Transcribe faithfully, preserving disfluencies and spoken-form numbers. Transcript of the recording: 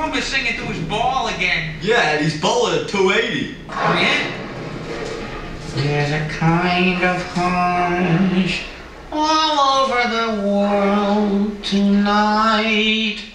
Puma's singing through his ball again. Yeah, and he's bowling at two eighty. Oh, yeah? There's a kind of hush all over the world tonight.